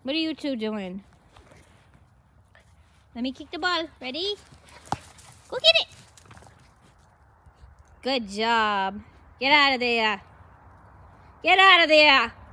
What are you two doing? Let me kick the ball. Ready? Go get it. Good job. Get out of there. Get out of there.